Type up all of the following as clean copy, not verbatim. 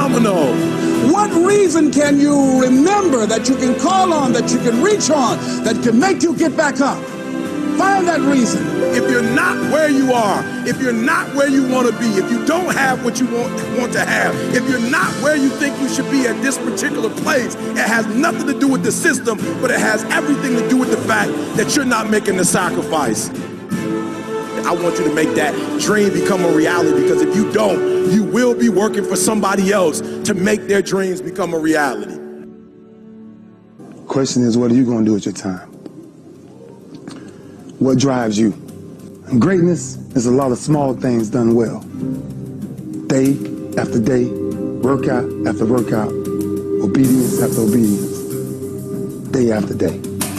phenomenal. What reason can you remember that you can call on, that you can reach on, that can make you get back up? Find that reason. If you're not where you are, if you're not where you want to be, if you don't have what you want to have, if you're not where you think you should be at this particular place, it has nothing to do with the system, but it has everything to do with the fact that you're not making the sacrifice. I want you to make that dream become a reality, because if you don't, you will be working for somebody else to make their dreams become a reality. Question is, what are you going to do with your time? What drives you? And greatness is a lot of small things done well. Day after day, workout after workout, obedience after obedience, day after day.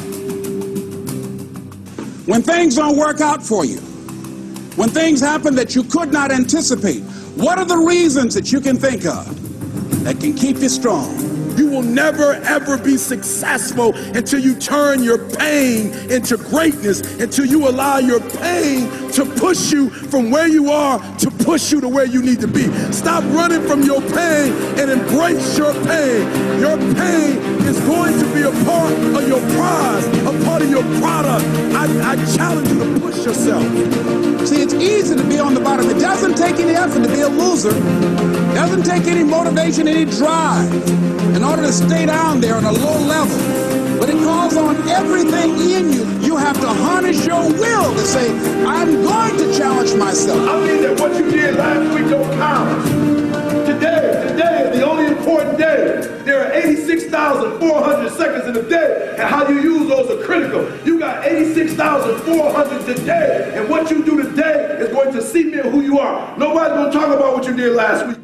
When things don't work out for you, when things happen that you could not anticipate, what are the reasons that you can think of that can keep you strong? You will never, ever be successful until you turn your pain into greatness, until you allow your pain to push you from where you are to push you to where you need to be. Stop running from your pain and embrace your pain. Your pain is going to be a part of your prize, a part of your product. I challenge you to push yourself. See, it's easy to be on the bottom. It doesn't take any effort to be a loser. It doesn't take any motivation, any drive in order to stay down there on a low level. But it calls on everything in you. You have to harness your will to say, I'm going to challenge myself. I mean that what you did last week don't count. Today is the only important day. There are 86,400 seconds in a day, and how you use those are critical. You got 86,400 today, and what you do today is going to cement who you are. Nobody's going to talk about what you did last week.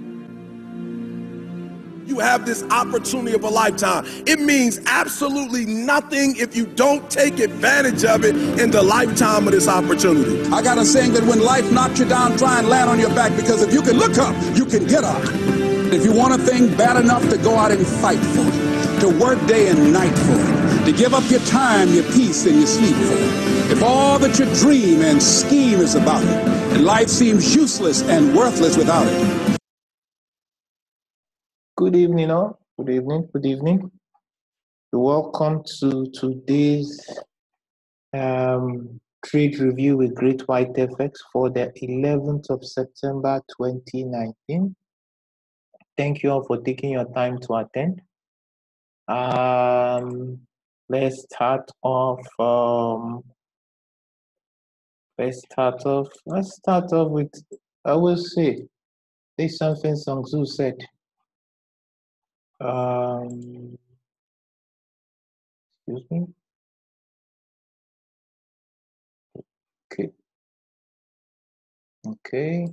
You have this opportunity of a lifetime. It means absolutely nothing if you don't take advantage of it in the lifetime of this opportunity. I got a saying that when life knocks you down, try and land on your back, because if you can look up, you can get up. If you want a thing bad enough to go out and fight for it, to work day and night for it, to give up your time, your peace, and your sleep for it, if all that you dream and scheme is about it, and life seems useless and worthless without it. Good evening, all. Good evening. Good evening. Welcome to today's trade review with Great White FX for the 11th of September 2019. Thank you all for taking your time to attend. Let's start off with, I will say, there's something Sun Tzu said. Excuse me. Okay.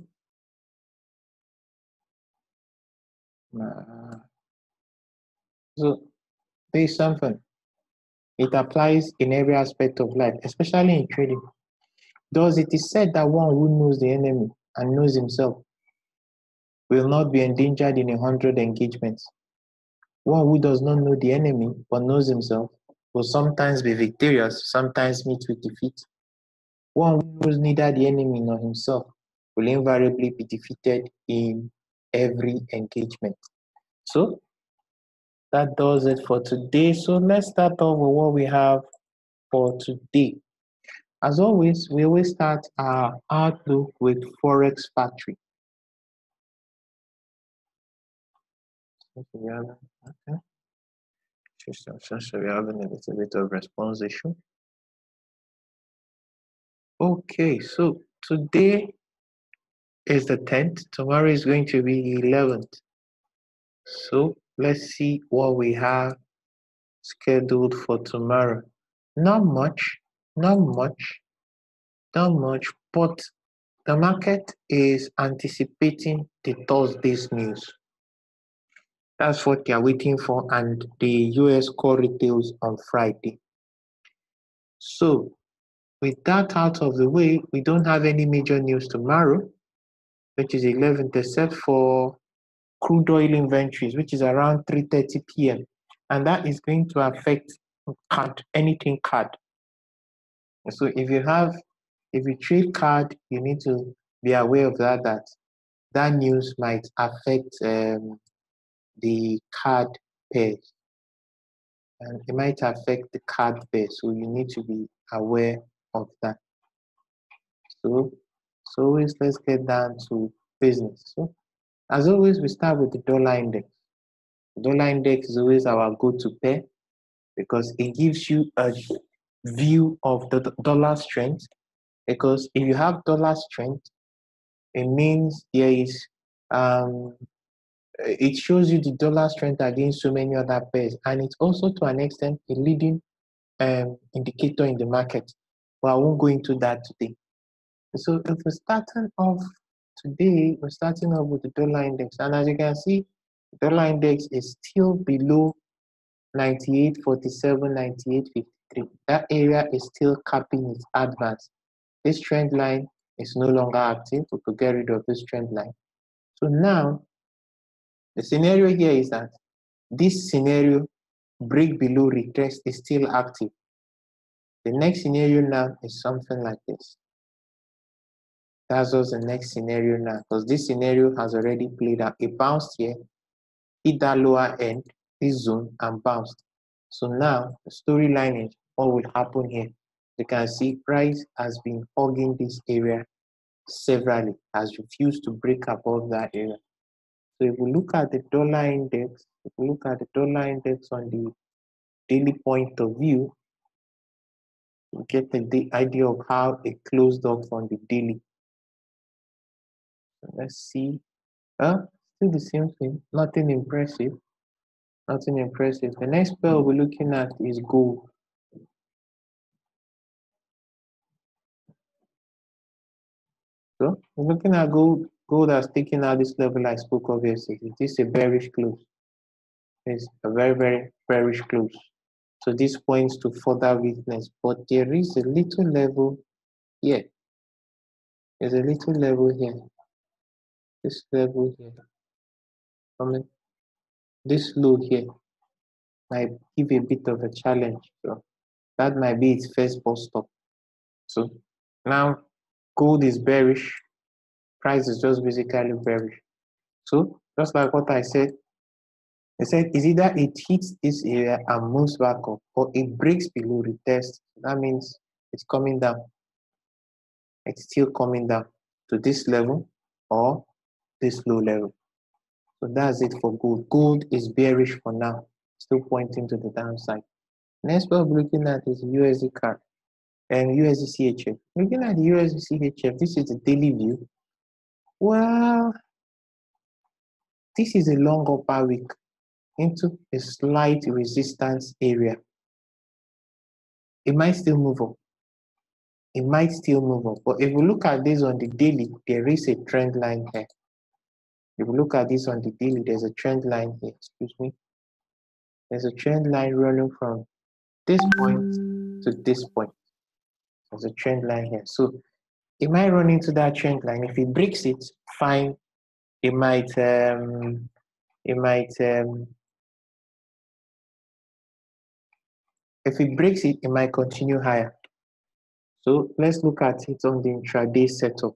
So there's something. It applies in every aspect of life, especially in trading. Thus, it is said that one who knows the enemy and knows himself will not be endangered in 100 engagements. One who does not know the enemy but knows himself will sometimes be victorious, sometimes meet with defeat. One who knows neither the enemy nor himself will invariably be defeated in every engagement. So that does it for today. So let's start off with what we have for today. As always, we always start our outlook with Forex Factory. We're having a little bit of response issue. Okay, so today is the 10th. Tomorrow is going to be 11th. So let's see what we have scheduled for tomorrow. Not much, but the market is anticipating the Thursday's news. That's what they are waiting for, and the US core retails on Friday. So with that out of the way, we don't have any major news tomorrow, which is 11th, except for crude oil inventories, which is around 3:30 p.m. And that is going to affect anything card. So if you trade card, you need to be aware of that news might affect the card pairs, and it might affect the card pair, so you need to be aware of that. So always, let's get down to business. So as always, we start with the dollar index. The dollar index is always our go-to pair because it gives you a view of the dollar strength. Because if you have dollar strength, it means there is it shows you the dollar strength against so many other pairs, and it's also to an extent a leading indicator in the market. But I won't go into that today. So if we're starting off today, we're starting off with the dollar index, and as you can see, the dollar index is still below 98.47, 98.53. That area is still capping its advance. This trend line is no longer active. We could get rid of this trend line. So now, the scenario here is that this scenario, break below retest, is still active. The next scenario now is something like this. That's just the next scenario now, because this scenario has already played out. It bounced here, hit that lower end, this zone, and bounced. So now the storyline is what will happen here. You can see price has been hugging this area severally, has refused to break above that area. So if we look at the dollar index, on the daily point of view, we get the idea of how it closed off on the daily. So let's see. Still the same thing, nothing impressive. Nothing impressive. The next pair we're looking at is gold. So we're looking at gold. Gold has taken out this level I spoke of yesterday. This is a bearish close. It's a very, very bearish close. So this points to further weakness, but there is a little level here. There's a little level here. This level here. This low here might give a bit of a challenge. So that might be its first bust stop. So now gold is bearish. Price is just basically bearish. So just like what I said it's either it hits this area and moves back up, or it breaks below the test. That means it's coming down. It's still coming down to this level or this low level. So that's it for gold. Gold is bearish for now, still pointing to the downside. Next we're looking at is USD CAD and USD CHF. Looking at the USD CHF, this is the daily view. Well, this is a long upper wick into a slight resistance area. It might still move up. But if we look at this on the daily, there is a trend line here. If we look at this on the daily, there's a trend line here. Excuse me. There's a trend line running from this point to this point. There's a trend line here. So it might run into that trend line. If it breaks it, fine. If it breaks it, it might continue higher. So let's look at it on the intraday setup.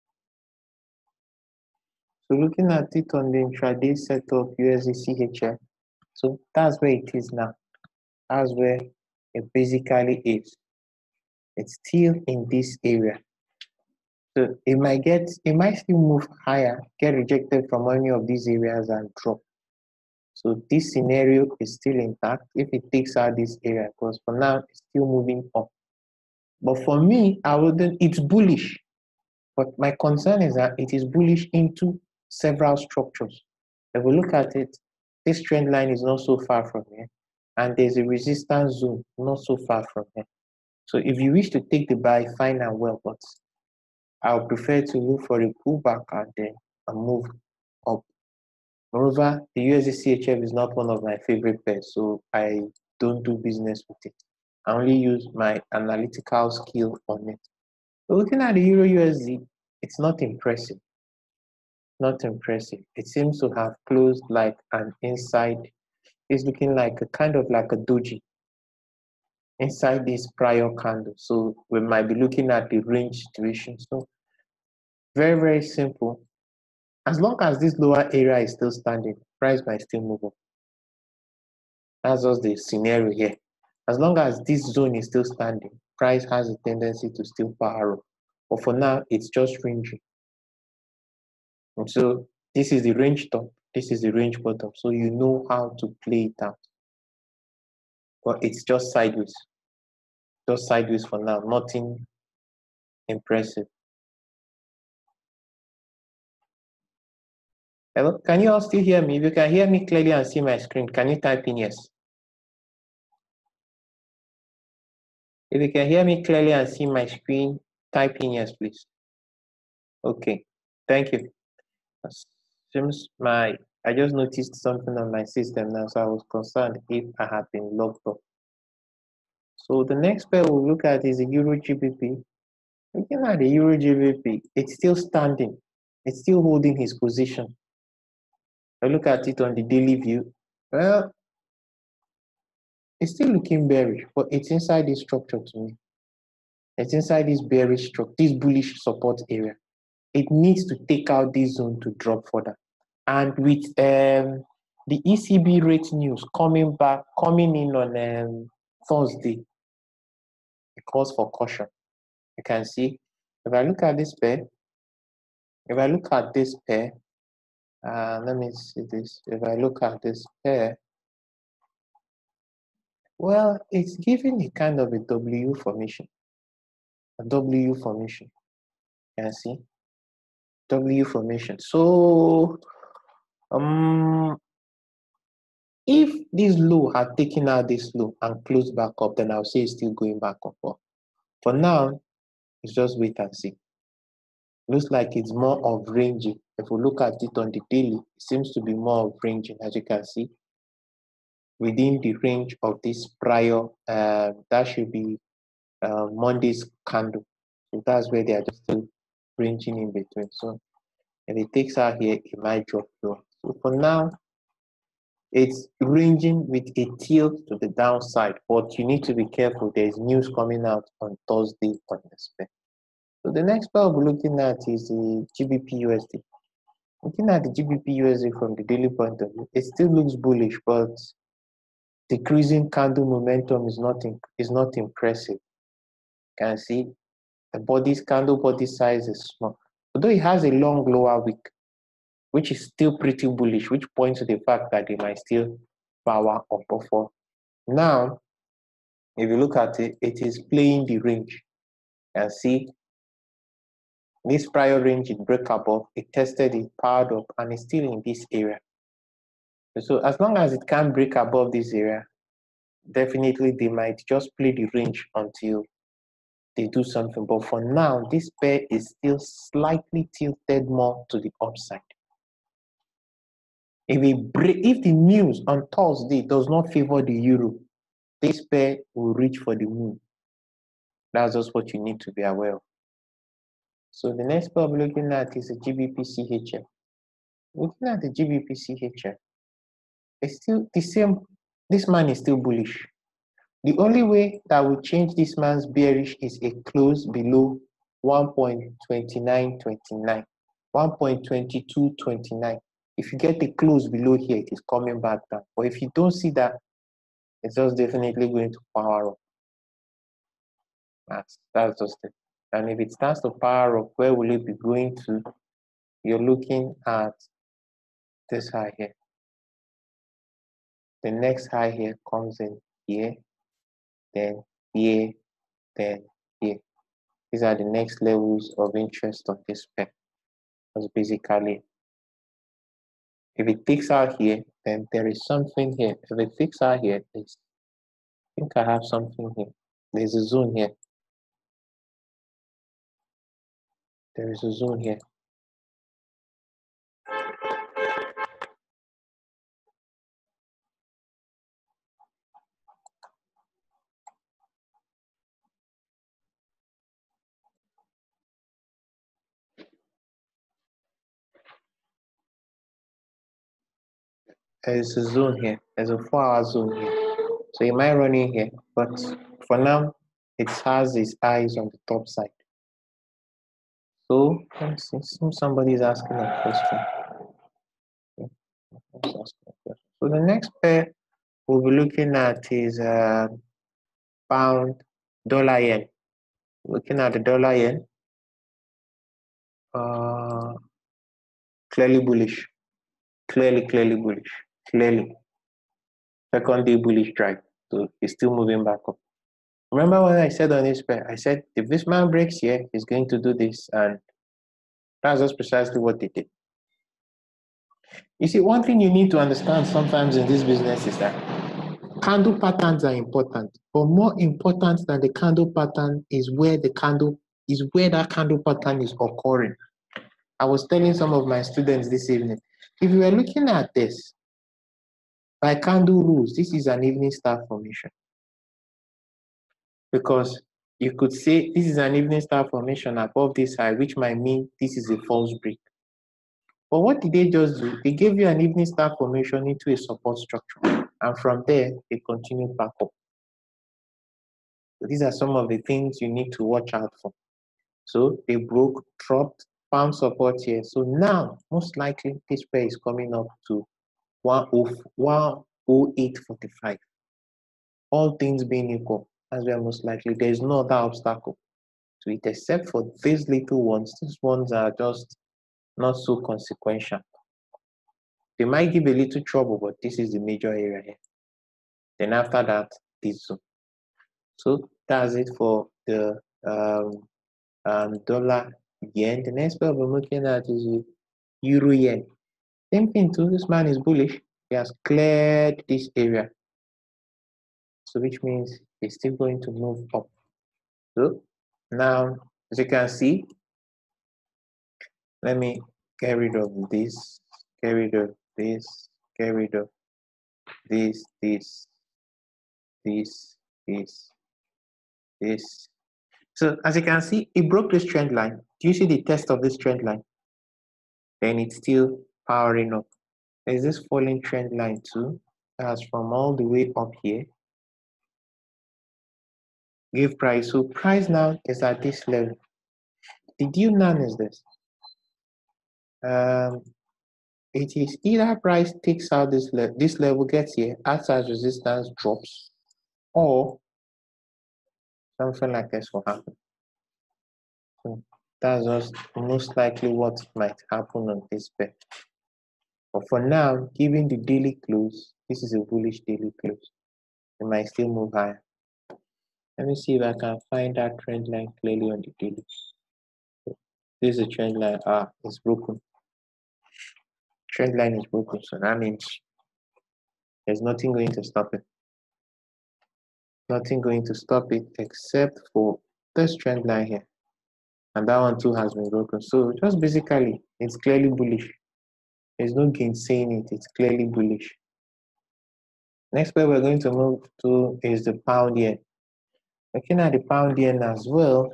So looking at it on the intraday setup, USD CHF, so that's where it is now. That's where it basically is. It's still in this area. So it might still move higher, get rejected from any of these areas and drop. So this scenario is still intact if it takes out this area, because for now it's still moving up. But for me, it's bullish. But my concern is that it is bullish into several structures. If we look at it, this trend line is not so far from here, and there's a resistance zone not so far from here. So if you wish to take the buy, fine and well, but I'll prefer to look for a pullback and then a move up. Moreover, the USD CHF is not one of my favorite pairs, so I don't do business with it. I only use my analytical skill on it. But looking at the Euro USD, it's not impressive. Not impressive. It seems to have closed like an inside. It's looking like a kind of like a doji inside this prior candle. So we might be looking at the range situation. So very, very simple. As long as this lower area is still standing, price might still move up. That's just the scenario here. As long as this zone is still standing, price has a tendency to still power up. But for now, it's just ranging. And so this is the range top, this is the range bottom. So you know how to play it out. But it's just sideways. Just sideways for now, nothing impressive. Hello, can you all still hear me? If you can hear me clearly and see my screen, can you type in yes? If you can hear me clearly and see my screen, type in yes, please. Okay, thank you. Seems I just noticed something on my system now, so I was concerned if I had been logged off. So the next pair we'll look at is the Euro GBP. Looking at the Euro GBP, it's still standing. It's still holding his position. I look at it on the daily view. Well, it's still looking bearish, but it's inside this structure to me. It's inside this bearish structure, this bullish support area. It needs to take out this zone to drop further. And with the ECB rate news coming in on Thursday, it calls for caution. You can see, if I look at this pair, let me see this. If I look at this pair, well, it's giving a kind of a W formation. A W formation. You can see W formation. So if this low had taken out this low and closed back up, then I'll say it's still going back up. For now, it's just wait and see. Looks like it's more of ranging. If we look at it on the daily, it seems to be more of ranging, as you can see, within the range of this prior, that should be Monday's candle. So that's where they are just still ranging in between. So if it takes out here, it might drop lower. So for now, it's ranging with a tilt to the downside, but you need to be careful. There's news coming out on Thursday on this pair. So the next pair we're looking at is the GBP USD. Looking at the GBP USD from the daily point of view, it still looks bullish, but decreasing candle momentum is not impressive. You can see the candle body size is small, although it has a long lower wick, which is still pretty bullish, which points to the fact that they might still power up or fall. Now, if you look at it, it is playing the range. You can see this prior range, it broke above, it tested, it powered up, and it's still in this area. So as long as it can't break above this area, definitely they might just play the range until they do something. But for now, this pair is still slightly tilted more to the upside. If the news on Thursday does not favor the euro, this pair will reach for the moon. That's just what you need to be aware of. So the next pair we're looking at is the GBP CHF. Looking at the GBP CHF, it's still the same. This man is still bullish. The only way that will change this man's bearish is a close below 1.2929, 1.2229. If you get a close below here, it is coming back down. But if you don't see that, it's just definitely going to power up. That's just it. And if it starts to power up, where will it be going to? You're looking at this high here. The next high here comes in here, then here, then here. These are the next levels of interest on this pair. That's basically, if it takes out here, then there is something here. If it takes out here, I think I have something here. There's a zone here. There is a zone here. There's a zone here. There's a 4-hour zone here. So it might run in here, but for now, it has its eyes on the top side. So let's see. Somebody is asking a question. So the next pair we'll be looking at is pound dollar yen. Looking at the dollar yen, clearly bullish, clearly bullish, clearly second day bullish drive. So it's still moving back up. Remember what I said on this pair? I said if this man breaks here, he's going to do this, and that's just precisely what they did. You see, one thing you need to understand sometimes in this business is that candle patterns are important, but more important than the candle pattern is where that candle pattern is occurring. I was telling some of my students this evening, if you were looking at this by candle rules, this is an evening star formation, because you could say this is an evening star formation above this high, which might mean this is a false break. But what did they just do? They gave you an evening star formation into a support structure, and from there, they continued back up. So these are some of the things you need to watch out for. So they broke, dropped, found support here. So now, most likely, this pair is coming up to 108.45. All things being equal, as well, most likely, there's no other obstacle to it except for these little ones. These ones are just not so consequential. They might give a little trouble, but this is the major area here. Then after that, this zone. So that's it for the dollar yen. The next pair we're looking at is euro yen. Same thing too. This man is bullish. He has cleared this area, so which means he's still going to move up. So now, as you can see, let me get rid of this, get rid of this, get rid of this, this. So as you can see, it broke this trend line. Do you see the test of this trend line? Then it's still powering up. There's this falling trend line too. That's from all the way up here. Give price. So price now is at this level. The deal now is this. It is either price takes out this level, gets here, acts as resistance, drops, or something like this will happen. So that's just most likely what might happen on this pair. But for now, given the daily close, this is a bullish daily close. It might still move higher. Let me see if I can find that trend line clearly on the daily. So this is a trend line. It's broken. Trend line is broken, so that means there's nothing going to stop it. Nothing going to stop it except for this trend line here. And that one too has been broken. So just basically, it's clearly bullish. There's no gainsaying it. It's clearly bullish. Next pair we're going to move to is the pound yen. Looking at the pound yen as well,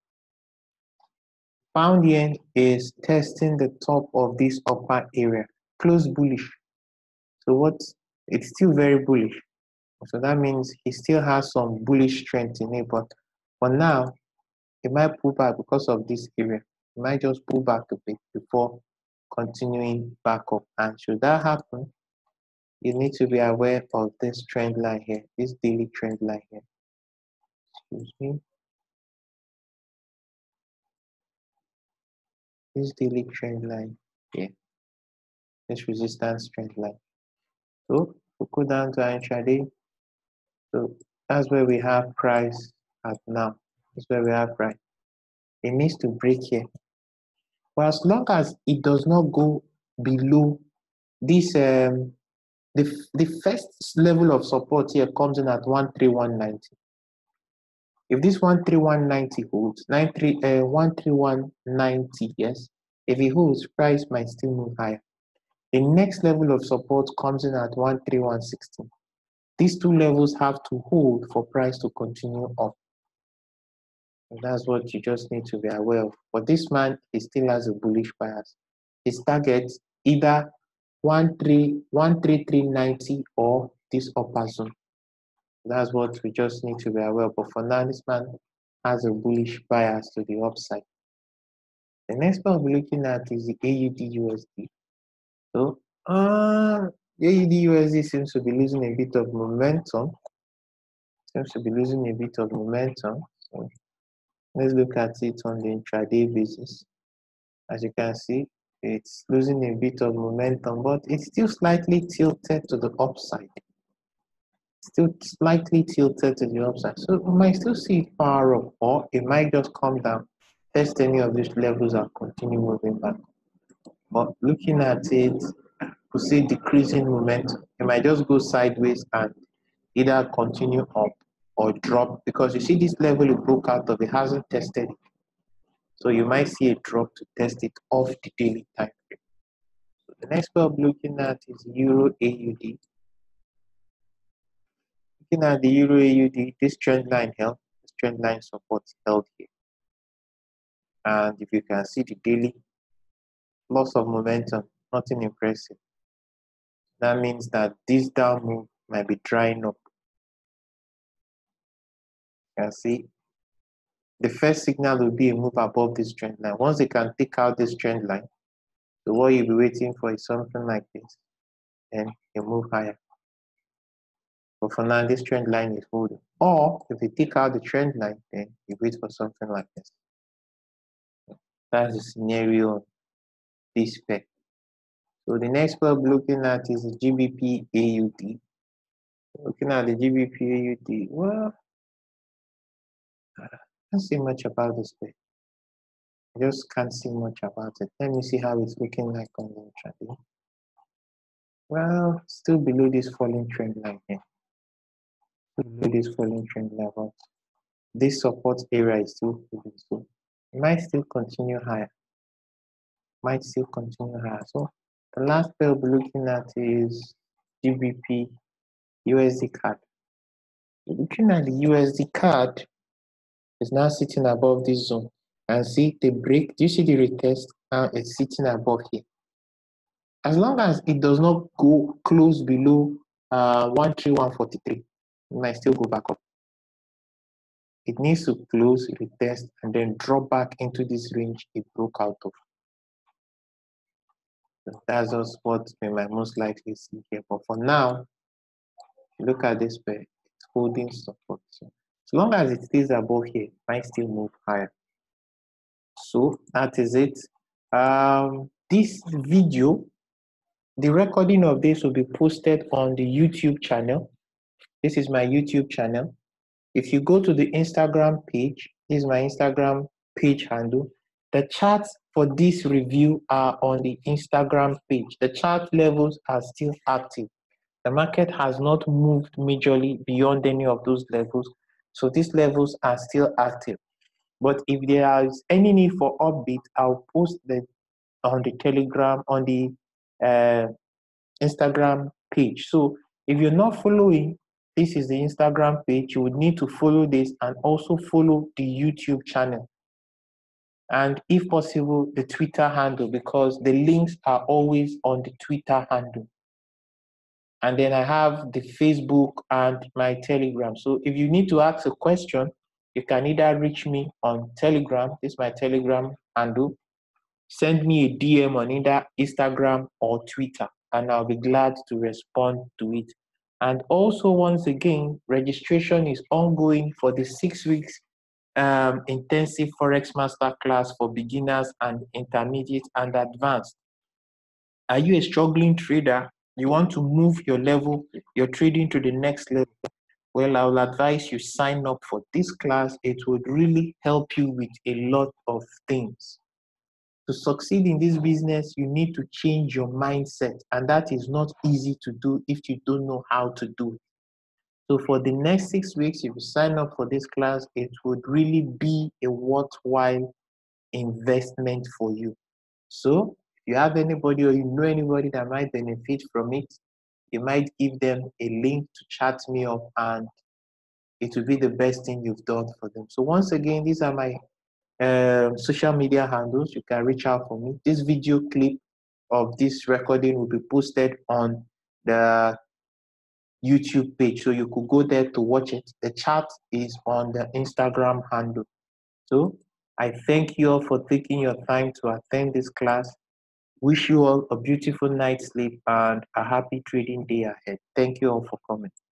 pound yen is testing the top of this upper area, close bullish. So it's still very bullish. So that means he still has some bullish strength in it, but for now, it might pull back because of this area. It might just pull back a bit before continuing back up. And should that happen, you need to be aware of this trend line here, this daily trend line here. Excuse me. This daily trend line here, this resistance trend line. So we'll go down to our intraday. So that's where we have price at now. That's where we have price. It needs to break here. But as long as it does not go below this, the first level of support here comes in at 131.90. If this 131.90 holds, 131.90, yes, if it holds, price might still move higher. The next level of support comes in at 131.60. These two levels have to hold for price to continue up. And that's what you just need to be aware of. But this man, he still has a bullish bias. His target either 133.90 or this upper zone. That's what we just need to be aware of. But for now, this man has a bullish bias to the upside. The next one we're looking at is the AUD USD. So The AUD-USD seems to be losing a bit of momentum. So let's look at it on the intraday basis. As you can see, it's losing a bit of momentum, but it's still slightly tilted to the upside. So we might still see it power up, or it might just come down, test any of these levels and continue moving back. But looking at it, we see decreasing momentum. It might just go sideways and either continue up or drop, because you see this level it broke out of, it hasn't tested it. So you might see a drop to test it off the daily time frame. So the next pair I'm looking at is Euro AUD. Looking at the Euro AUD, this trend line held, this trend line support held here. And if you can see the daily, loss of momentum, nothing impressive. That means that this down move might be drying up. You can see the first signal will be a move above this trend line. Once they can take out this trend line, so what you'll be waiting for is something like this, and you move higher. But for now, this trend line is holding. Or if they take out the trend line, then you wait for something like this. That's the scenario on this pair. So the next pair we're looking at is the GBP AUD. Looking at the GBP AUD, well, I can't see much about this pair. I just can't see much about it. Let me see how it's looking like on the intraday. Well, still below this falling trend line here. Below this falling trend level. This support area is still holding, so it might still continue higher. So the last pair we'll be looking at is GBP USD CAD. Looking at the USD CAD, it's now sitting above this zone. And see the break. Do you see the retest? Now it's sitting above here. As long as it does not go close below 13143, it might still go back up. It needs to close, retest, and then drop back into this range it broke out of. So that's just what we might most likely see here. But for now, look at this pair, it's holding support. So as long as it stays above here, it might still move higher. So that is it. This video, the recording of this will be posted on the YouTube channel. This is my YouTube channel. If you go to the Instagram page, this is my Instagram page handle. The charts for this review are on the Instagram page. The chart levels are still active. The market has not moved majorly beyond any of those levels. So these levels are still active. But if there is any need for update, I'll post that on the Telegram, on the Instagram page. So if you're not following, this is the Instagram page. You would need to follow this and also follow the YouTube channel. And if possible, the Twitter handle, because the links are always on the Twitter handle. And then I have the Facebook and my Telegram. So if you need to ask a question, you can either reach me on Telegram, this is my Telegram handle, send me a DM on either Instagram or Twitter, and I'll be glad to respond to it. And also, once again, registration is ongoing for the 6 weeks intensive Forex Masterclass for beginners and intermediate and advanced. Are you a struggling trader? You want to move your level, your trading to the next level? Well, I will advise you sign up for this class. It would really help you with a lot of things. To succeed in this business, you need to change your mindset, and that is not easy to do if you don't know how to do it. So for the next 6 weeks, if you sign up for this class, it would really be a worthwhile investment for you. So if you have anybody or you know anybody that might benefit from it, you might give them a link to chat me up, and it will be the best thing you've done for them. So once again, these are my social media handles. You can reach out for me. This video clip of this recording will be posted on the YouTube page, so you could go there to watch it. The chat is on the Instagram handle. So I thank you all for taking your time to attend this class. Wish you all a beautiful night's sleep and a happy trading day ahead. Thank you all for coming.